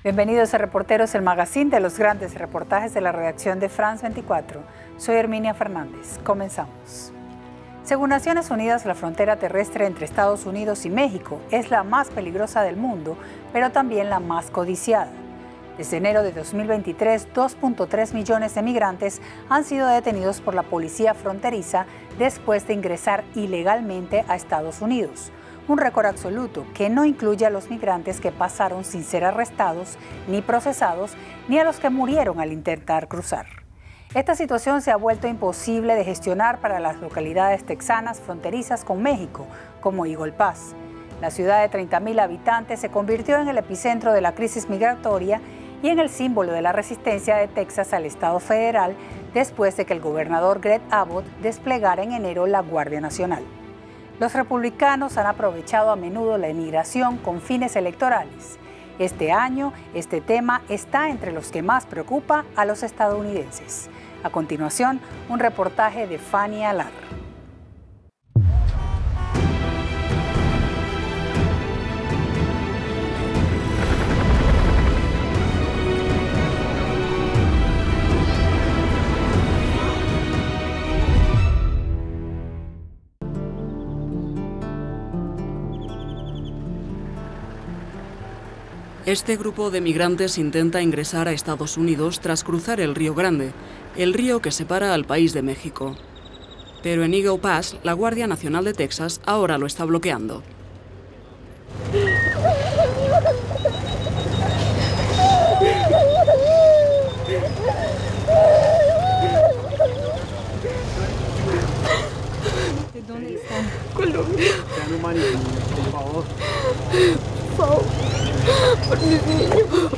Bienvenidos a Reporteros, el magazine de los grandes reportajes de la redacción de France 24. Soy Herminia Fernández. Comenzamos. Según Naciones Unidas, la frontera terrestre entre Estados Unidos y México es la más peligrosa del mundo, pero también la más codiciada. Desde enero de 2023, 2.3 millones de migrantes han sido detenidos por la policía fronteriza después de ingresar ilegalmente a Estados Unidos. Un récord absoluto que no incluye a los migrantes que pasaron sin ser arrestados ni procesados, ni a los que murieron al intentar cruzar. Esta situación se ha vuelto imposible de gestionar para las localidades texanas fronterizas con México, como Eagle Pass. La ciudad de 30,000 habitantes se convirtió en el epicentro de la crisis migratoria y en el símbolo de la resistencia de Texas al Estado federal después de que el gobernador Greg Abbott desplegara en enero la Guardia Nacional. Los republicanos han aprovechado a menudo la inmigración con fines electorales. Este año, este tema está entre los que más preocupa a los estadounidenses. A continuación, un reportaje de Fanny Alar. Este grupo de migrantes intenta ingresar a Estados Unidos tras cruzar el Río Grande, el río que separa al país de México. Pero en Eagle Pass, la Guardia Nacional de Texas ahora lo está bloqueando. ¿De dónde están? Colombia. Por favor. Por favor. Por mis niños.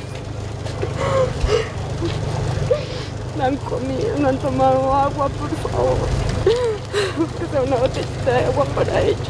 No han comido, no han tomado agua, por favor. Que sea una botellita de agua para ellos.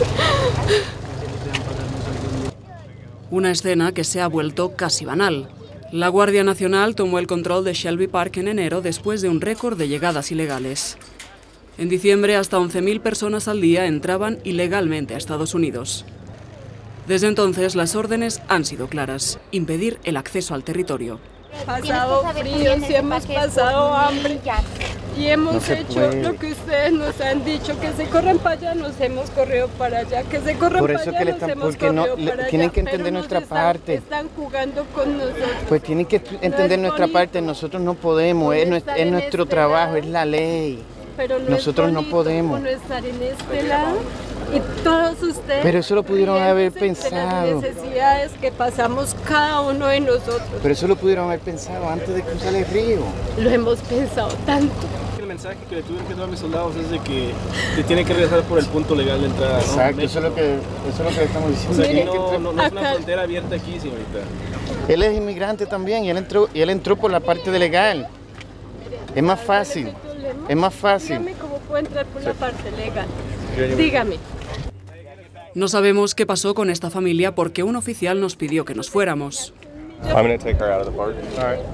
Una escena que se ha vuelto casi banal. La Guardia Nacional tomó el control de Shelby Park en enero después de un récord de llegadas ilegales. En diciembre, hasta 11,000 personas al día entraban ilegalmente a Estados Unidos. Desde entonces, las órdenes han sido claras: impedir el acceso al territorio. Pasado frío, si hemos pasado hambre y hemos hecho lo que ustedes nos han dicho, que se corran para allá, nos hemos corrido para allá, que se corran para allá, nos hemos corrido para allá. Tienen que entender nuestra parte. Están jugando con nosotros. Pues tienen que entender nuestra parte, nosotros no podemos, es nuestro trabajo, es la ley. Pero nosotros no podemos. No estar en este lado y todos ustedes. Pero eso lo pudieron haber pensado. Las necesidades que pasamos cada uno de nosotros. Pero eso lo pudieron haber pensado antes de cruzar el río. Lo hemos pensado tanto. El mensaje que le tuvieron que dar a mis soldados es de que te tienen que regresar por el punto legal de entrada, ¿no? Exacto, eso es lo que le estamos diciendo. O sea, aquí no es una frontera abierta aquí, señorita. Él es inmigrante también y él entró por la parte de legal. Es más fácil. Es más fácil. Dígame cómo puedo entrar por la parte legal. Dígame. No sabemos qué pasó con esta familia porque un oficial nos pidió que nos fuéramos. I'm going to take her out of the park. All right.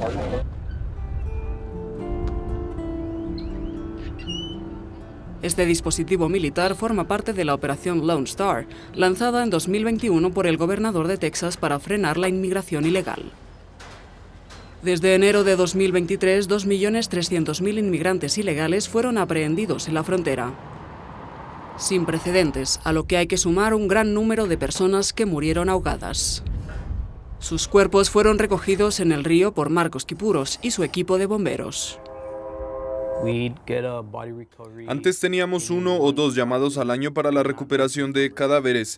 Este dispositivo militar forma parte de la operación Lone Star, lanzada en 2021 por el gobernador de Texas para frenar la inmigración ilegal. Desde enero de 2023, 2.300.000 inmigrantes ilegales fueron aprehendidos en la frontera. Sin precedentes, a lo que hay que sumar un gran número de personas que murieron ahogadas. Sus cuerpos fueron recogidos en el río por Marcos Kipuros y su equipo de bomberos. Antes teníamos 1 o 2 llamados al año para la recuperación de cadáveres,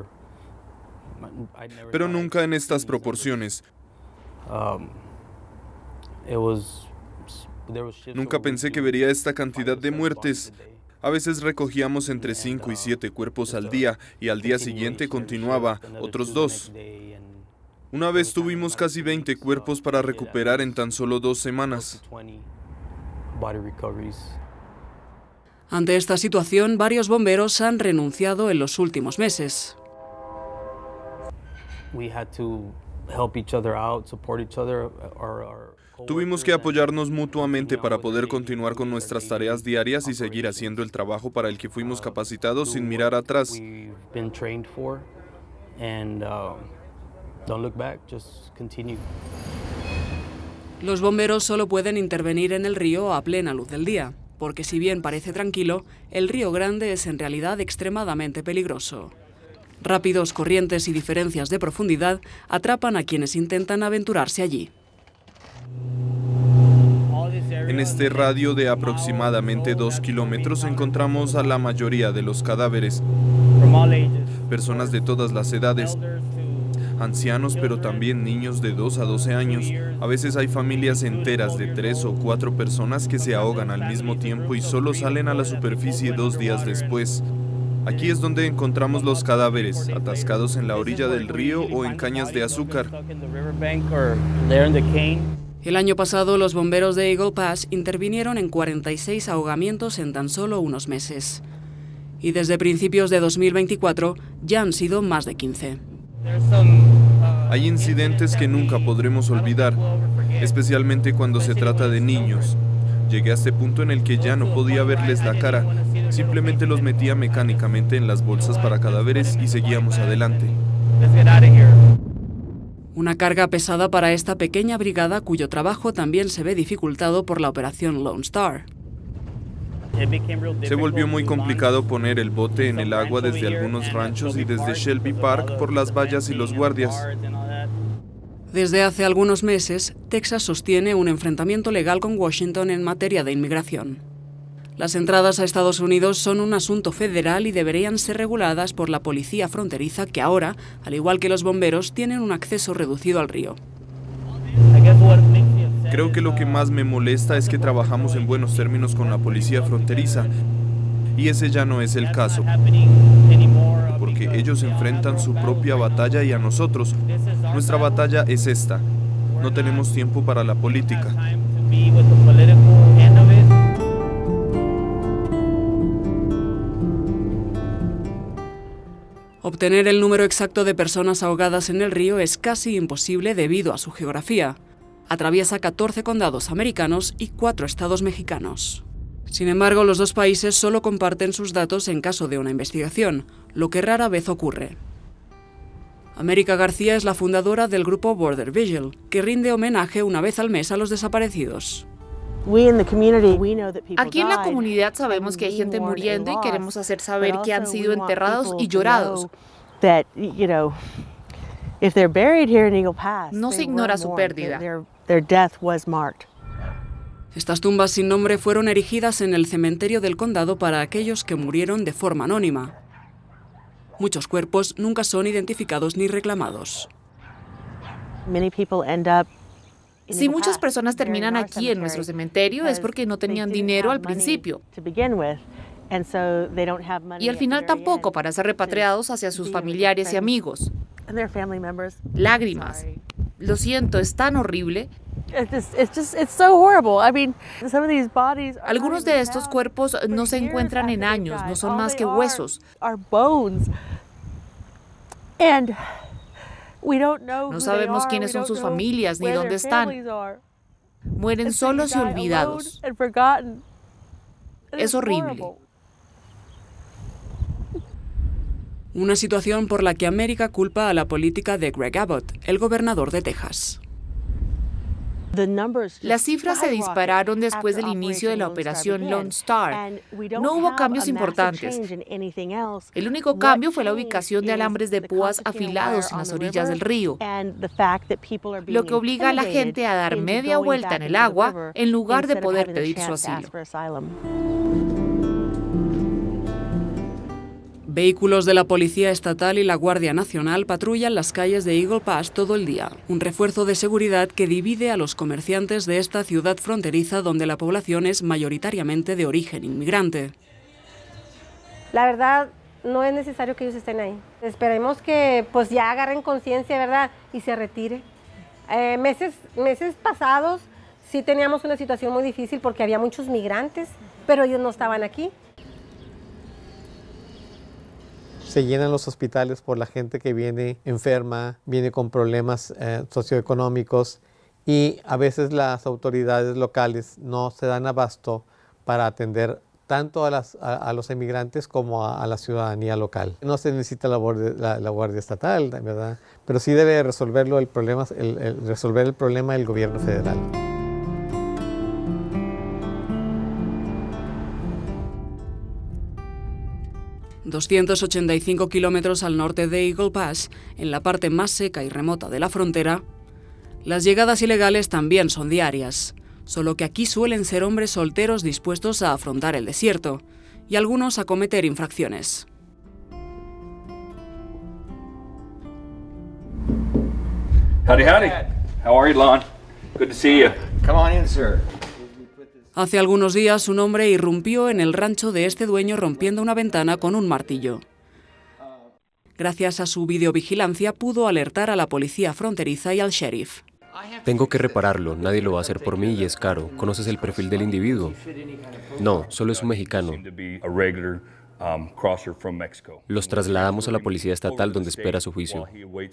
pero nunca en estas proporciones. Nunca pensé que vería esta cantidad de muertes. A veces recogíamos entre 5 y 7 cuerpos al día y al día siguiente continuaba otros 2. Una vez tuvimos casi 20 cuerpos para recuperar en tan solo 2 semanas. Ante esta situación, varios bomberos han renunciado en los últimos meses. Tuvimos que apoyarnos mutuamente para poder continuar con nuestras tareas diarias y seguir haciendo el trabajo para el que fuimos capacitados sin mirar atrás. Los bomberos solo pueden intervenir en el río a plena luz del día, porque si bien parece tranquilo, el Río Grande es en realidad extremadamente peligroso. Rápidos corrientes y diferencias de profundidad atrapan a quienes intentan aventurarse allí. En este radio de aproximadamente 2 kilómetros encontramos a la mayoría de los cadáveres. Personas de todas las edades, ancianos pero también niños de 2 a 12 años. A veces hay familias enteras de 3 o 4 personas que se ahogan al mismo tiempo y solo salen a la superficie 2 días después. Aquí es donde encontramos los cadáveres, atascados en la orilla del río o en cañas de azúcar. El año pasado, los bomberos de Eagle Pass intervinieron en 46 ahogamientos en tan solo unos meses. Y desde principios de 2024 ya han sido más de 15. Hay incidentes que nunca podremos olvidar, especialmente cuando se trata de niños. Llegué a este punto en el que ya no podía verles la cara, simplemente los metía mecánicamente en las bolsas para cadáveres y seguíamos adelante. Una carga pesada para esta pequeña brigada cuyo trabajo también se ve dificultado por la operación Lone Star. Se volvió muy complicado poner el bote en el agua desde algunos ranchos y desde Shelby Park por las vallas y los guardias. Desde hace algunos meses, Texas sostiene un enfrentamiento legal con Washington en materia de inmigración. Las entradas a Estados Unidos son un asunto federal y deberían ser reguladas por la policía fronteriza que ahora, al igual que los bomberos, tienen un acceso reducido al río. Creo que lo que más me molesta es que trabajamos en buenos términos con la policía fronteriza, y ese ya no es el caso, porque ellos enfrentan su propia batalla y a nosotros. Nuestra batalla es esta. No tenemos tiempo para la política. Obtener el número exacto de personas ahogadas en el río es casi imposible debido a su geografía. Atraviesa 14 condados americanos y 4 estados mexicanos. Sin embargo, los dos países solo comparten sus datos en caso de una investigación, lo que rara vez ocurre. América García es la fundadora del grupo Border Vigil, que rinde homenaje una vez al mes a los desaparecidos. Aquí en la comunidad sabemos que hay gente muriendo y queremos hacer saber que han sido enterrados y llorados. No se ignora su pérdida. Estas tumbas sin nombre fueron erigidas en el cementerio del condado para aquellos que murieron de forma anónima. Muchos cuerpos nunca son identificados ni reclamados. Si muchas personas terminan aquí en nuestro cementerio es porque no tenían dinero al principio. Y al final tampoco para ser repatriados hacia sus familiares y amigos. Lágrimas. Lo siento, es tan horrible. Algunos de estos cuerpos no se encuentran en años, no son más que huesos. No sabemos quiénes son sus familias ni dónde están. Mueren solos y olvidados. Es horrible. Una situación por la que América culpa a la política de Greg Abbott, el gobernador de Texas. Las cifras se dispararon después del inicio de la operación Lone Star. No hubo cambios importantes. El único cambio fue la ubicación de alambres de púas afilados en las orillas del río, lo que obliga a la gente a dar media vuelta en el agua en lugar de poder pedir su asilo. Vehículos de la Policía Estatal y la Guardia Nacional patrullan las calles de Eagle Pass todo el día, un refuerzo de seguridad que divide a los comerciantes de esta ciudad fronteriza donde la población es mayoritariamente de origen inmigrante. La verdad, no es necesario que ellos estén ahí. Esperemos que pues ya agarren conciencia, ¿verdad? Y se retire. Meses pasados sí teníamos una situación muy difícil porque había muchos migrantes, pero ellos no estaban aquí. Se llenan los hospitales por la gente que viene enferma, viene con problemas socioeconómicos y a veces las autoridades locales no se dan abasto para atender tanto a los emigrantes como a la ciudadanía local. No se necesita la Guardia Estatal, ¿verdad? Pero sí debe resolverlo resolver el problema del gobierno federal. ...285 kilómetros al norte de Eagle Pass, en la parte más seca y remota de la frontera, las llegadas ilegales también son diarias, solo que aquí suelen ser hombres solteros dispuestos a afrontar el desierto, y algunos a cometer infracciones. Howdy, howdy. How are you, Lon? Good to see you. Come on in, sir. Hace algunos días un hombre irrumpió en el rancho de este dueño rompiendo una ventana con un martillo. Gracias a su videovigilancia pudo alertar a la policía fronteriza y al sheriff. Tengo que repararlo, nadie lo va a hacer por mí y es caro. ¿Conoces el perfil del individuo? No, solo es un mexicano. Los trasladamos a la policía estatal donde espera su juicio.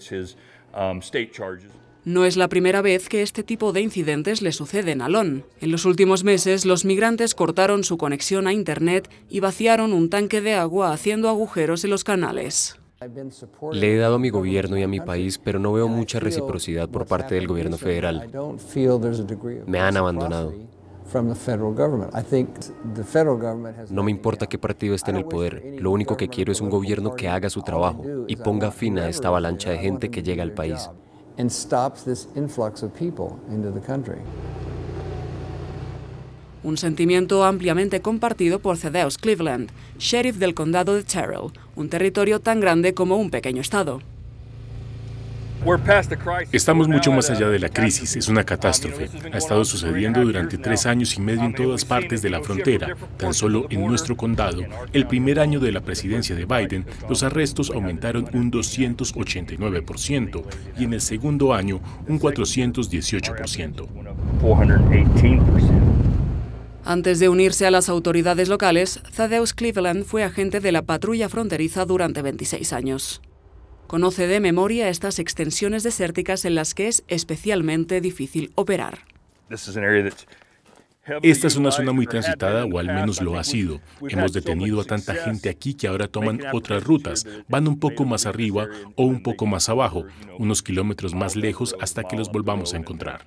No es la primera vez que este tipo de incidentes le suceden a Lon. En los últimos meses, los migrantes cortaron su conexión a Internet y vaciaron un tanque de agua haciendo agujeros en los canales. Le he dado a mi gobierno y a mi país, pero no veo mucha reciprocidad por parte del gobierno federal. Me han abandonado. No me importa qué partido esté en el poder, lo único que quiero es un gobierno que haga su trabajo y ponga fin a esta avalancha de gente que llega al país. Un sentimiento ampliamente compartido por Thaddeus Cleveland, sheriff del condado de Terrell, un territorio tan grande como un pequeño estado. Estamos mucho más allá de la crisis, es una catástrofe. Ha estado sucediendo durante 3 años y medio en todas partes de la frontera. Tan solo en nuestro condado, el primer año de la presidencia de Biden, los arrestos aumentaron un 289% y en el segundo año un 418%. Antes de unirse a las autoridades locales, Thaddeus Cleveland fue agente de la patrulla fronteriza durante 26 años. Conoce de memoria estas extensiones desérticas en las que es especialmente difícil operar. Esta es una zona muy transitada, o al menos lo ha sido. Hemos detenido a tanta gente aquí que ahora toman otras rutas. Van un poco más arriba o un poco más abajo, unos kilómetros más lejos hasta que los volvamos a encontrar.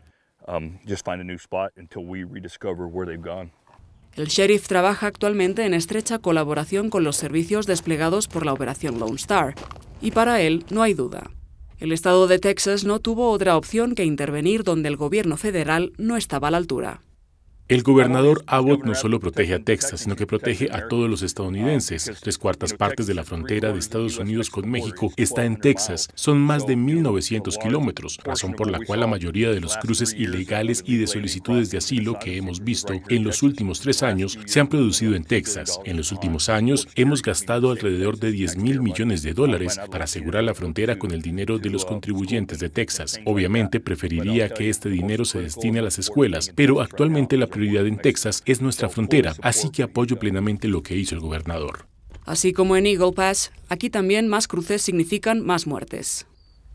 El sheriff trabaja actualmente en estrecha colaboración con los servicios desplegados por la operación Lone Star. Y para él no hay duda. El estado de Texas no tuvo otra opción que intervenir donde el gobierno federal no estaba a la altura. El gobernador Abbott no solo protege a Texas, sino que protege a todos los estadounidenses. 3/4 partes de la frontera de Estados Unidos con México está en Texas. Son más de 1.900 kilómetros, razón por la cual la mayoría de los cruces ilegales y de solicitudes de asilo que hemos visto en los últimos 3 años se han producido en Texas. En los últimos años hemos gastado alrededor de $10.000 millones para asegurar la frontera con el dinero de los contribuyentes de Texas. Obviamente preferiría que este dinero se destine a las escuelas, pero actualmente la prioridad en Texas es nuestra frontera, así que apoyo plenamente lo que hizo el gobernador. Así como en Eagle Pass, aquí también más cruces significan más muertes.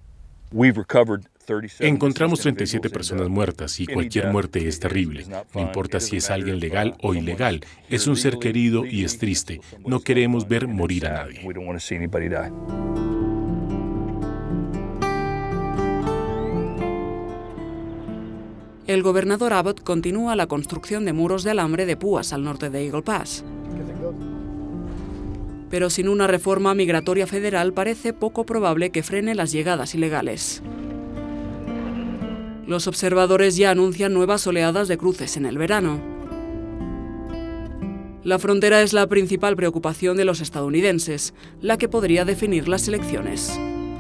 Encontramos 37 personas muertas y cualquier muerte es terrible. No importa si es alguien legal o ilegal, es un ser querido y es triste. No queremos ver morir a nadie. El gobernador Abbott continúa la construcción de muros de alambre de púas al norte de Eagle Pass. Pero sin una reforma migratoria federal parece poco probable que frene las llegadas ilegales. Los observadores ya anuncian nuevas oleadas de cruces en el verano. La frontera es la principal preocupación de los estadounidenses, la que podría definir las elecciones.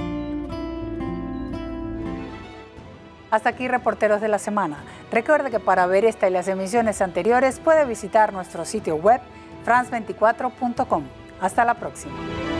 Hasta aquí Reporteros de la Semana. Recuerde que para ver esta y las emisiones anteriores puede visitar nuestro sitio web france24.com. Hasta la próxima.